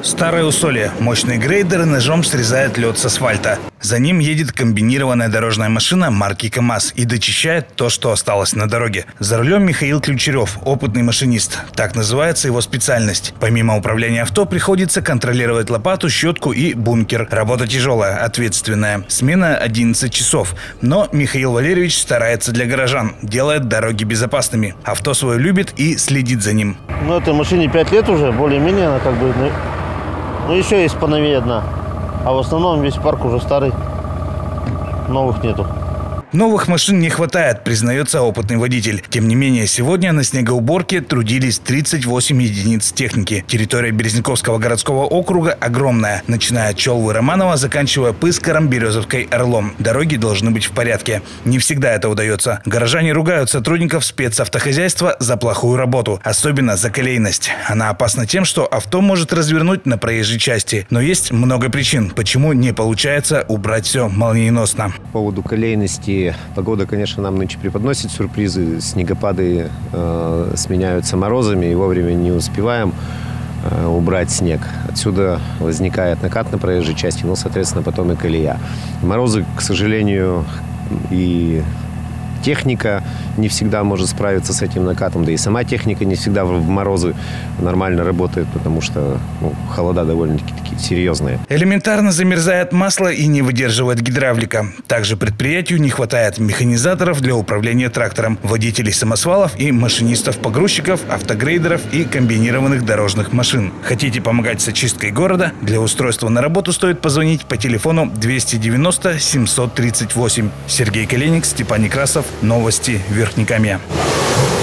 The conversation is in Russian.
Старое Усолье. Мощный грейдер ножом срезает лед с асфальта. За ним едет комбинированная дорожная машина марки КАМАЗ и дочищает то, что осталось на дороге. За рулем Михаил Ключерев, опытный машинист. Так называется его специальность. Помимо управления авто приходится контролировать лопату, щетку и бункер. Работа тяжелая, ответственная. Смена 11 часов. Но Михаил Валерьевич старается для горожан. Делает дороги безопасными. Авто свое любит и следит за ним. Этой машине 5 лет уже, более-менее она как бы... Ну, еще есть поновее одна. А в основном весь парк уже старый. Новых нету. Новых машин не хватает, признается опытный водитель. Тем не менее, сегодня на снегоуборке трудились 38 единиц техники. Территория Березняковского городского округа огромная, начиная от Чолвы-Романова, заканчивая Пыскаром, Березовкой, Орлом. Дороги должны быть в порядке. Не всегда это удается. Горожане ругают сотрудников спецавтохозяйства за плохую работу, особенно за колейность. Она опасна тем, что авто может развернуть на проезжей части. Но есть много причин, почему не получается убрать все молниеносно. По поводу колейности. Погода, конечно, нам нынче преподносит сюрпризы. Снегопады сменяются морозами, и вовремя не успеваем убрать снег. Отсюда возникает накат на проезжей части, ну, соответственно, потом и колея. Морозы, к сожалению, и техника не всегда может справиться с этим накатом, да и сама техника не всегда в морозы нормально работает, потому что холода довольно-таки серьезные. Элементарно замерзает масло и не выдерживает гидравлика. Также предприятию не хватает механизаторов для управления трактором, водителей самосвалов и машинистов-погрузчиков, автогрейдеров и комбинированных дорожных машин. Хотите помогать с очисткой города? Для устройства на работу стоит позвонить по телефону 290 738. Сергей Коленник, Степан Некрасов. Новости Верхнекамья.